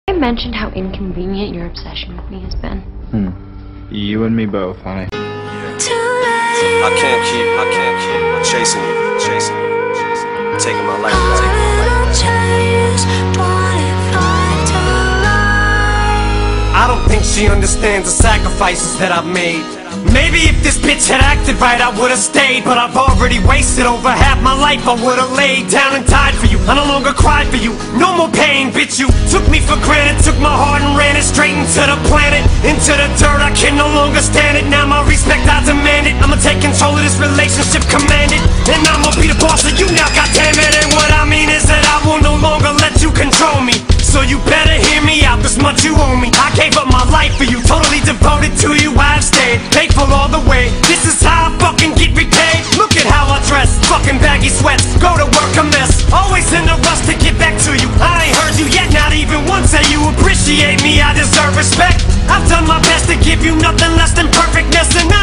I mentioned how inconvenient your obsession with me has been. You and me both, honey. I can't keep chasing you, taking my life I don't think she understands the sacrifices that I've made. Maybe if this bitch had acted right, I would've stayed. But I've already wasted over half my life. I would've laid down and died for you. I no longer cry for you, no more pain, bitch. You took me for granted, took my heart and ran it straight into the planet, into the dirt. I can no longer stand it. Now my respect, I demand it. I'ma take control of this relationship, command it. And I'ma be the boss of you now, goddammit. And what I mean is that I will no longer let you control me. So you better hear me out, this much you owe me. I gave up my life for you, totally devoted to you. I've stayed faithful all the way. This is how I fucking get repaid. Look at how I dress, fucking baggy sweats, go to work a mess. Always in a rush to get back to you. I ain't heard you yet, not even once say you appreciate me. I deserve respect. I've done my best to give you nothing less than perfectness, and